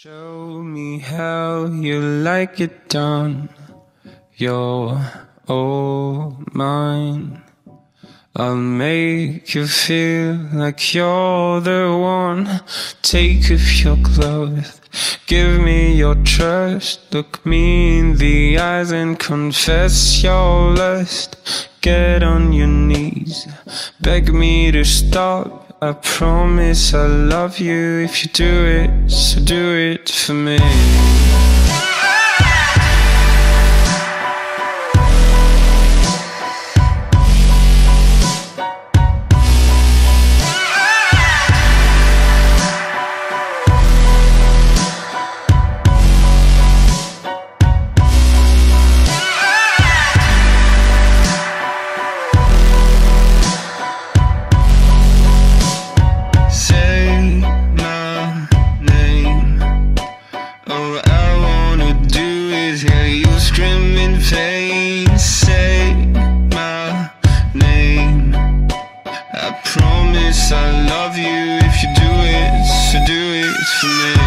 Show me how you like it done. You're all mine. I'll make you feel like you're the one. Take off your clothes, give me your trust. Look me in the eyes and confess your lust. Get on your knees, beg me to stop. I promise I'll love you if you do it, so do it for me. Screaming pain, say my name. I promise I'll love you if you do it, so do it for me.